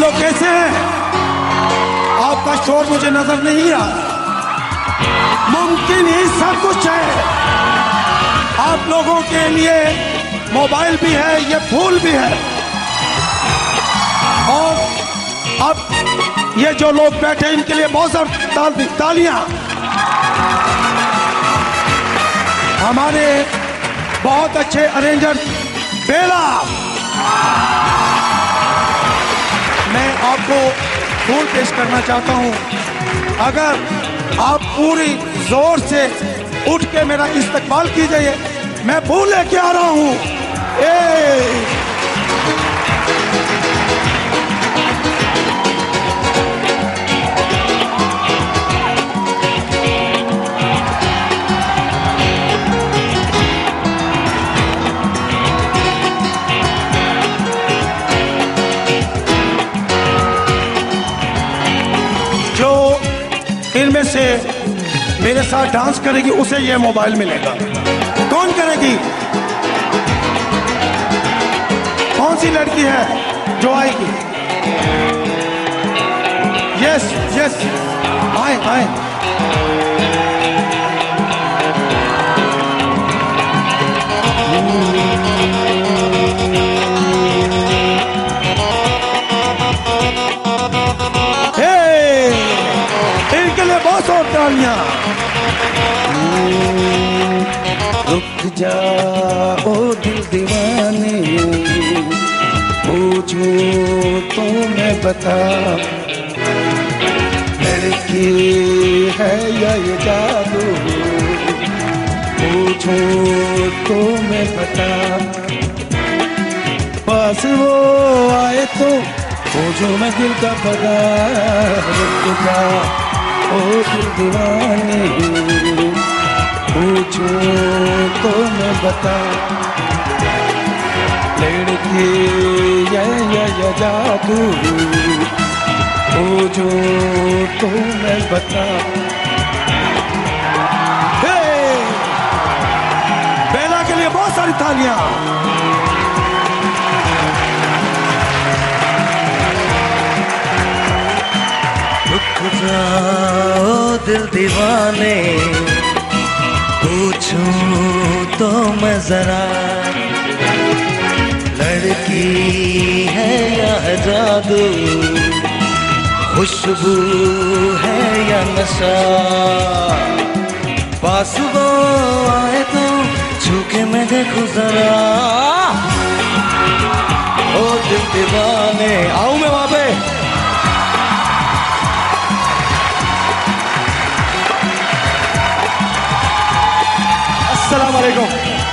लोग कैसे हैं? आपका शोर मुझे नजर नहीं आ रहा। मुमकिन ही सब कुछ है। आप लोगों के लिए मोबाइल भी है, ये फूल भी है। और अब ये जो लोग बैठे इनके लिए बहुत सारी तालियां। हमारे बहुत अच्छे अरेंजर बेला, मैं आपको फूल पेश करना चाहता हूं। अगर आप पूरी जोर से उठ के मेरा इस्तकबाल कीजिए, मैं फूल लेके आ रहा हूं। इनमें से मेरे साथ डांस करेगी उसे ये मोबाइल मिलेगा। कौन करेगी? कौन सी लड़की है जो आएगी? यस यस, आए आए। बहुत और तालियां। रुक जाओ दिल दीवाने, पूछो तो मैं बता, लड़की है या ये जादू, पूछो तो मैं बता। पास वो आए तो पूछो मैं दिल का पता। रुक जाओ ओ दिल दीवाने, पूछो तो मैं बता, लड़की या जादू, पूछो तो मैं बता। बेला के लिए बहुत सारी तालियां। रुक जाओ दिल दीवाने, पूछूं तो मैं जरा, लड़की है या जादू, खुशबू है या नशा। पास वो आए तो छू के मैं देखूं जरा, ओ दिल दीवाने। आऊं मैं वहां पे? अस्सलाम वालेकुम।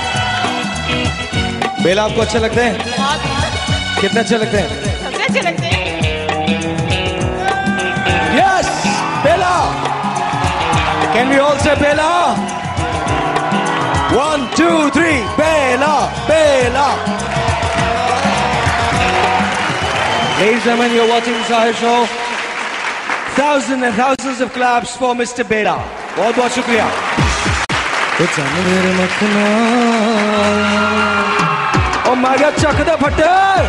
बेला आपको अच्छे लगते हैं? कितने अच्छे लगते हैं? सबसे अच्छे लगते हैं। Yes, Bella. Can we all say Bella? 1 2 3 Bela Bela. Ladies and gentlemen, you're watching the Sahir show. Thousands and thousands of claps for Mr. Bela. बहुत बहुत शुक्रिया। मेरे मखना ओ मागा चक दे फटे।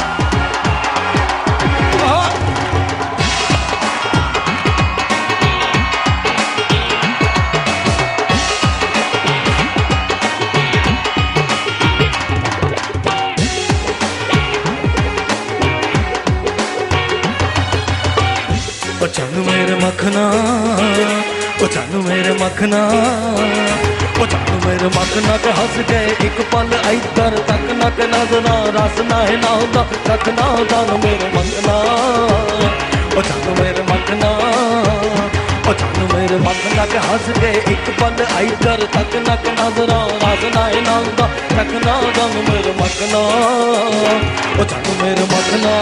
ओ चानू मेरे मखना, ओ चानू मेरे मखना, ओ चानू मेरे मखना के हंस गए एक पल इधर तक न के नजरा, रस ना है ना होता तक ना चानू मेरे मखना। ओ चानू मेरे मखना, ओ चानू मेरे मखना के हंस गए एक पल इधर तक न के नजरा, रस ना है ना होता तक ना चानू मेरे मखना। ओ चानू मेरे मखना।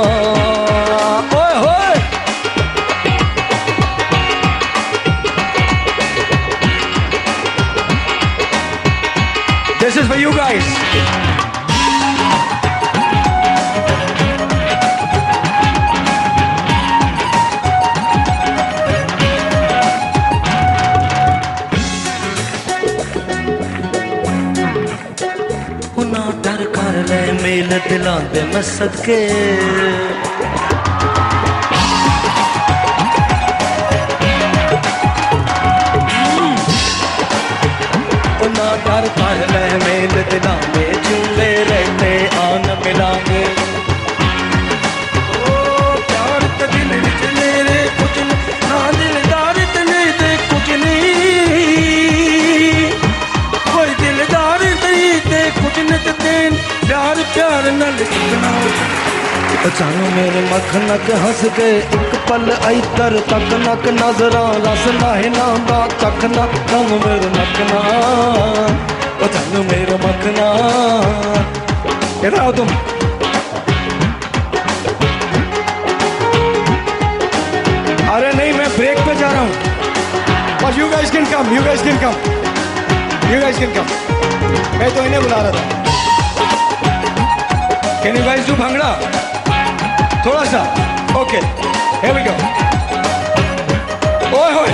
ओए होए This is for you guys. ना डर कर ले मेल दिलांदे मैं सदके, मिलांगे, झूले रहते आन मिलांगे। ओ प्यार ते दिल विच मेरे कुछ ना, दिलदार ते नहीं ते कुछ नहीं, कोई दिलदार नहीं ते कुछ नहीं ते तेन प्यार प्यार न लिखना। जानो मेरे मखना के हंस के एक पल आई तर तक नक नजरा रस नाहे नाम तक ना कम मेरे मखना। ओ जानो मेरे मखना, इधर आओ तुम। अरे नहीं, मैं ब्रेक पे जा रहा हूँ। But you guys can come, you guys can come, you guys can come. मैं तो इन्हें बुला रहा था। Can you guys do bhangra? थोड़ा सा। Okay, here we go. ओए होए,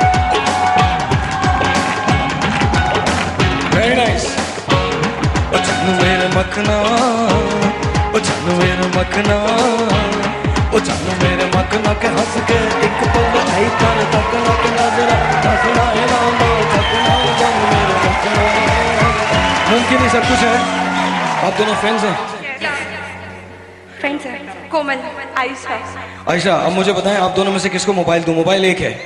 very nice. ओ जानो मेरे मखना, ओ जानो मेरे मखना, ओ जानो मेरे मखना के हंस के एक पल आई तर तक नक नजरा हंसना है नाम तकना। जानो मेरे मखना, मुमकिन ही सब कुछ है। आप दोनों फ्रेंड्स हैं? फ्रेंड्स हैं, कोमल, आयशा। आयशा, अब मुझे बताएं आप दोनों में से किसको मोबाइल दूं? मोबाइल एक है।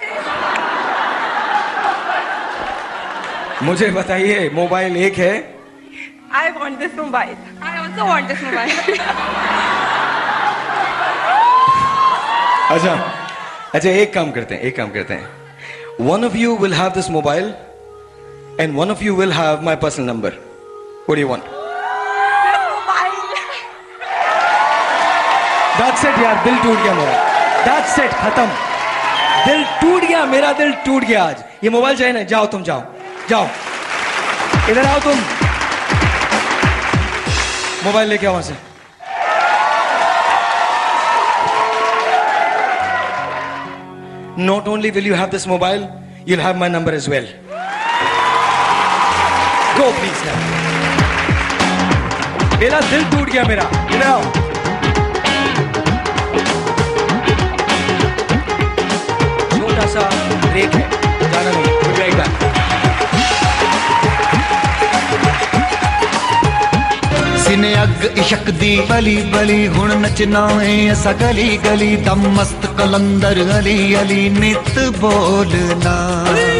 मुझे बताइए, मोबाइल एक है। I want this mobile. I also want this mobile. अच्छा अच्छा, एक काम करते हैं, one of you will have this mobile and one of you will have my personal number. What do you want? That's it यार, दिल टूट गया मेरा। That's it, खत्म। दिल टूट गया मेरा, दिल टूट गया आज। ये मोबाइल चाहिए ना? जाओ तुम, जाओ जाओ, इधर आओ तुम, मोबाइल लेके आओ वहां से। Not only will you have this mobile, you'll have my number as well. Go please now. मेरा दिल टूट गया मेरा, इधर आओ। छोटा सा ब्रेक है, जाना नहीं, we'll be right back. सिने अग इशक दी बली बली हुण नचना है असा गली गली दम मस्त कलंदर अली अली नित बोलना।